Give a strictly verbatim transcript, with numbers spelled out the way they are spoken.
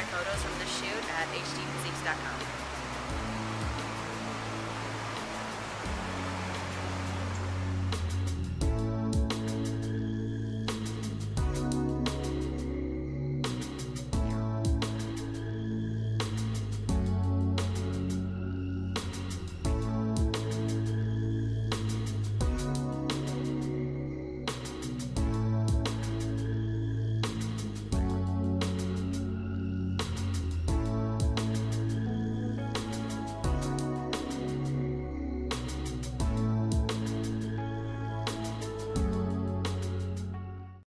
my photos from the shoot at h d physiques dot com.